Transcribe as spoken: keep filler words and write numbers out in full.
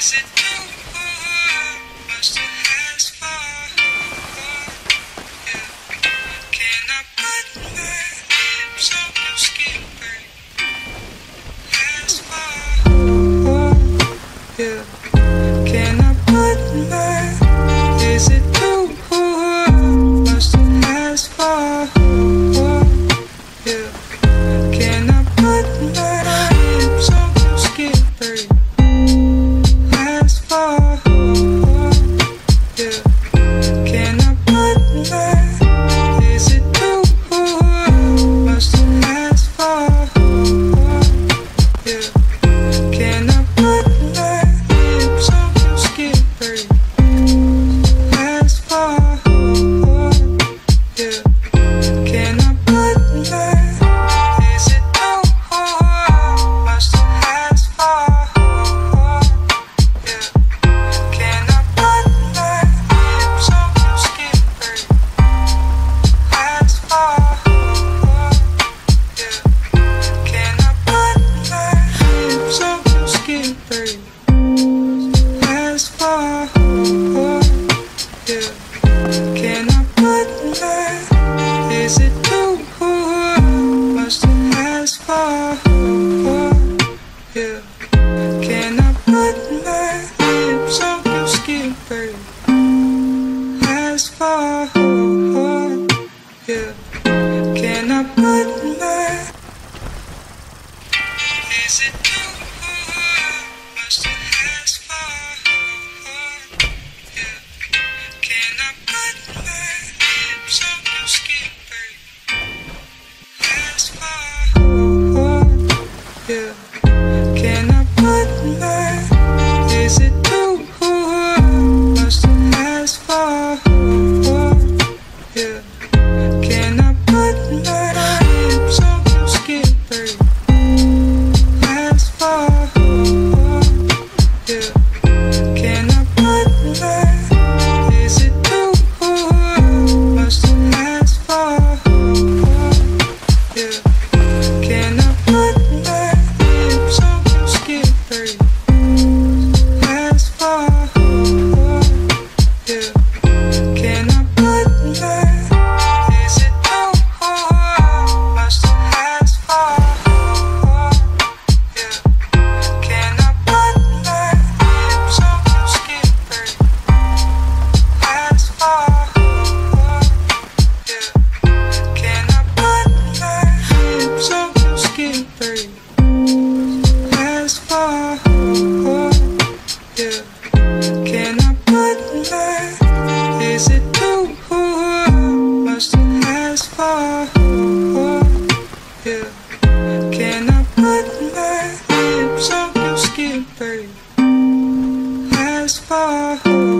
Is it too much to ask for? Yeah. Can I put my lips on your skin, babe? Ask for? Yeah. Can I put my? Is it too much to ask for? Yeah. Can I put my lips on your skin, babe? Ask for? Yeah. Can I put my? Is it too much to ask for? Yeah. Can I put my lips on your skin, babe? Ask for? Yeah. Can I put my? Is it too much to ask for? Yeah. Can I put my lips on your skin, babe? Ask for? Yeah. Can I put my lips on your skin, babe? Ask for? Yeah. Can I put my? Is it too much to ask for? Yeah. Can I put my lips on your skin, babe? Ask for? Yeah. Can I put my? Is it too much to ask for? Yeah. Can I put my lips on your skin, babe? Ask for? Yeah. Can I put my? Is it too much to ask for? Yeah. Can I put my lips on your skin, babe? Ask for? Yeah. Can I put my? Is it too much to ask for? Yeah. Can I put my lips on your skin, babe? Ask for? Yeah. Can I put my? Is it too much to ask for? Yeah. Can I put my lips on your skin, babe? Ask for? Yeah. Can I put my lips on your skin, babe? Ask for? Yeah. Can I put my? Is it too much to ask for? Yeah. Can I put my lips on your skin, babe? Ask for?